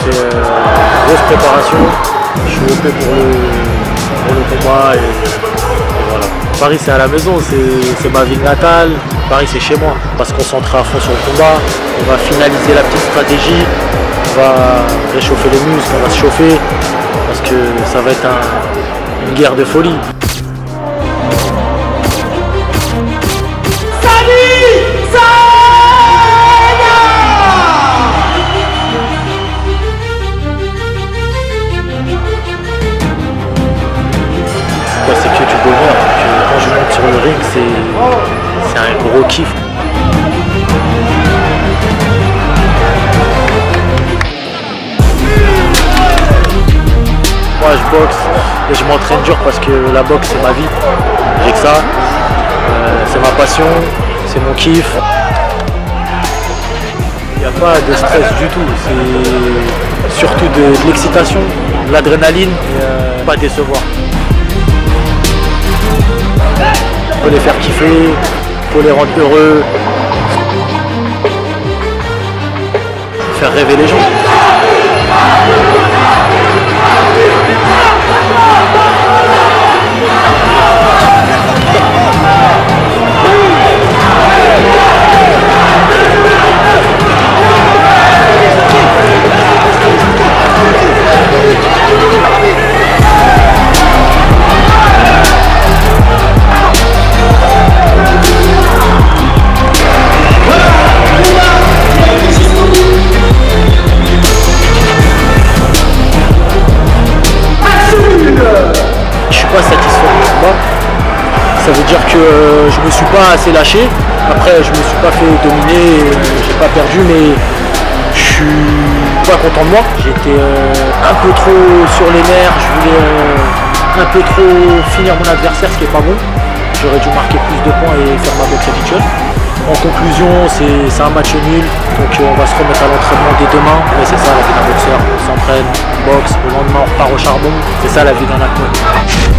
fait une grosse préparation. Je suis OP pour le combat et voilà. Paris c'est à la maison, c'est ma ville natale. Paris c'est chez moi. On va se concentrer à fond sur le combat. On va finaliser la petite stratégie. On va réchauffer les muscles, on va se chauffer. Parce que ça va être une guerre de folie. Samy Sana! C'est que du bonheur. Quand je monte sur le ring, c'est un gros kiff. Moi je boxe et je m'entraîne dur parce que la boxe c'est ma vie. J'ai que ça. C'est ma passion, c'est mon kiff. Il n'y a pas de stress du tout. C'est surtout de l'excitation, de l'adrénaline et pas décevoir. Il faut les faire kiffer, il faut les rendre heureux, faire rêver les gens. Pas satisfait du combat. Ça veut dire que je me suis pas assez lâché. Après je me suis pas fait dominer, j'ai pas perdu, mais je suis pas content de moi. J'étais un peu trop sur les nerfs, je voulais un peu trop finir mon adversaire, ce qui est pas bon. J'aurais dû marquer plus de points et faire ma boxe habituelle. En conclusion, c'est un match nul, donc on va se remettre à l'entraînement dès demain. Mais c'est ça la vie d'un boxeur, on s'entraîne, on boxe, le lendemain on repart au charbon. C'est ça la vie d'un Nak Muay.